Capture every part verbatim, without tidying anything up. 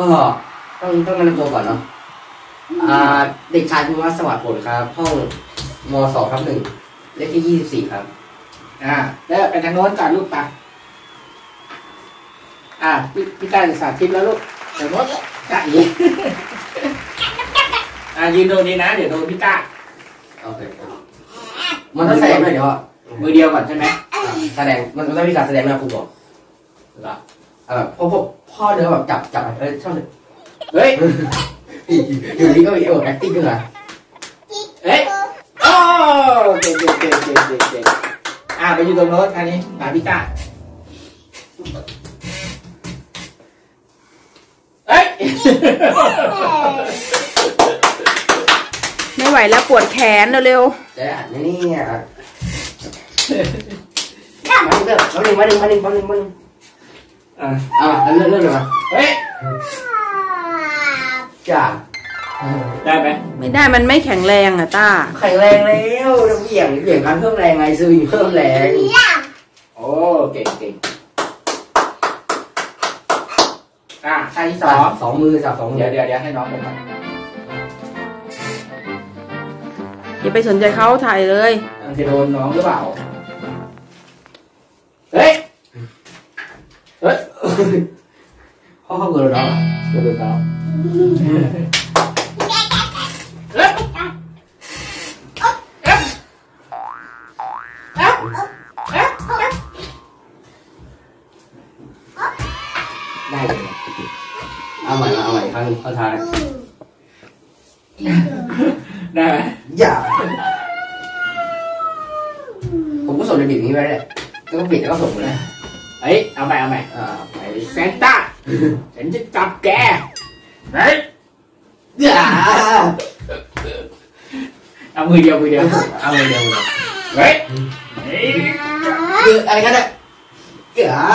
ก็ต้องต้องแนะนำตัวก่อนเนาะอ่าเด็กชายภูมิวัฒน์สวัสดิ์ผลครับห้องมสองทับหนึ่งเลขที่ยี่สิบสี่ครับอ่าแล้วไปทางโน้นก่อนลูกปะอ่าพี่พี่ต้าจะสาธิตแล้วลูกทางโน้นจ้าอีอ่ายืนโดนนี้นะเดี๋ยวโดนพี่ต้าโอเคมันต้องแสดงด้วยเดี๋ยวมือเดียวก่อนใช่ไหมแสดงมันต้องมีการแสดงนะครูบอกเหรอแบบพ่อพ่อพ่อเนื้อแบบจับจับเออชอบเลยเฮ้ยอยู่นี่ก็มีเออ acting ขึ้นมาเฮ้ยโอ้เก่งเก่งเก่งเก่งเก่งเก่งอ่าไปอยู่ตรงโน้นอันนี้มาพี่ต้าเฮ้ยไม่ไหวแล้วปวดแขนเร็วๆจะอัดนี่อ่ะมาหนึ่งมาหนึ่งมาหนึ่งมาหนึ่งมาหนึ่งอ่าอ่าเลื่อนเลื่อนเลยมาเฮ้ยจ้าได้ไหมไม่ได้มันไม่แข็งแรงอ่ะต้าแข็งแรงแล้วเหวี่ยงเหวี่ยงการเพิ่มแรงไงซื้อเพิ่มแรงโอ้เก่งเก่งอ่ะท่าที่สองสองมือจับสองมือเดี๋ยวเดี๋ยวเดี๋ยวให้น้องผมก่อนอย่าไปสนใจเขาถ่ายเลยมันจะโดนน้องหรือเปล่าเฮ้ยเฮ้ยพ่อเขาเกิดแล้วเกิดแล้วได้เลยเอาใหม่เอาใหม่ครั้งเข้าท้ายได้ไหมอย่าผมก็ส่งในบิดนี้ไปเลยแล้วก็บิดแล้วก็ส่งเลยเฮ้ยเอาใหม่เอาใหม่อ่าไปแซนต้าฉันจะจับแกเฮ้ยอย่าเอามือเดียวมือเดียวเอามือเดียวเลยเฮ้ยคืออะไรกันเนี่ยอย่า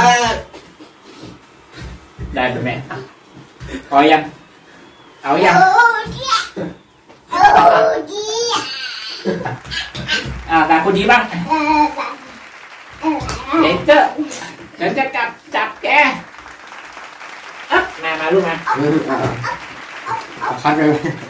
ได้ไหมแม่พอยังเอายังอ่าตาคนนี้บ้างเด็กเจ้าฉันจะจับจับแกอ๊ะมามาลูกมาคัดเลย